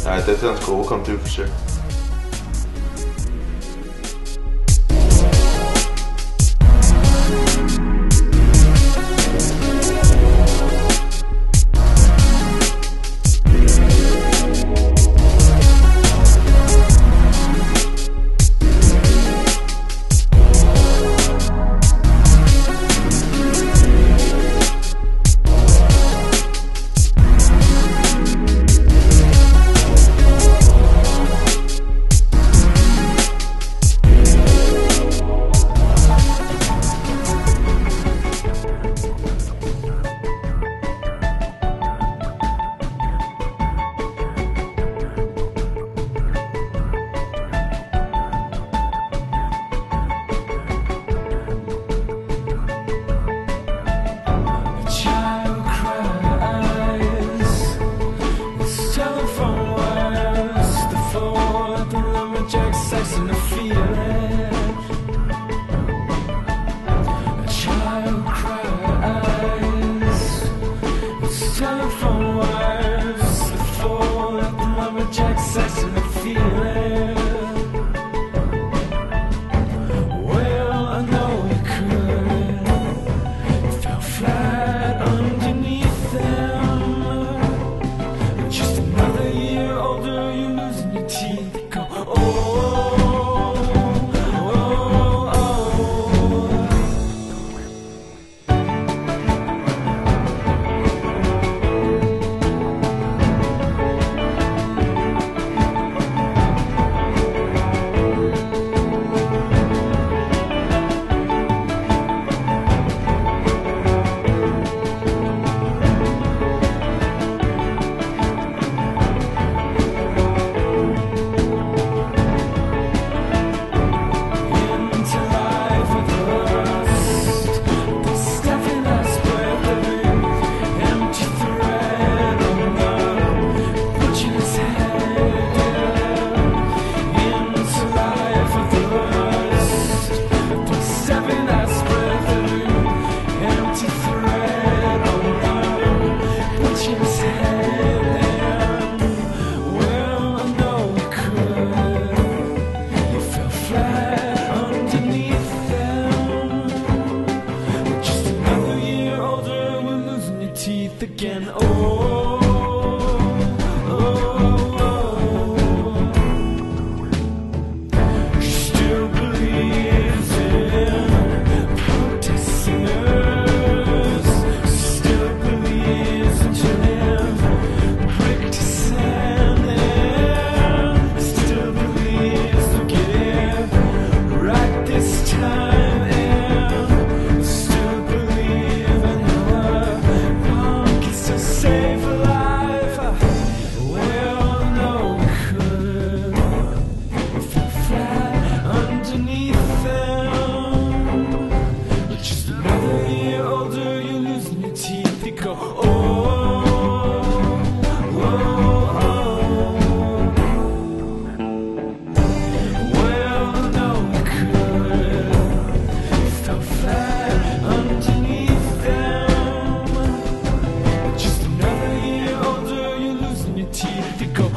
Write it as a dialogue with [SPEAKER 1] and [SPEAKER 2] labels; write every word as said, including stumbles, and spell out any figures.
[SPEAKER 1] Alright, that sounds cool. We'll come through for sure.
[SPEAKER 2] Telephone wires, the phone, the lumberjack sex and the feeling. Well, I know you could. You fell flat underneath them. Just another year older, you're losing your teeth. You go, oh. Again, oh, oh, oh. She still believes in protest singers. She still believes in turning brick to sand. And still believes they'll get it right this time. And still believe in her. Save a life. Well, no, we could. We fell flat underneath them. But just another year older, you're losing your teeth. You go, oh, oh, oh. Well, no, we could. We fell flat underneath them. Teeth to go.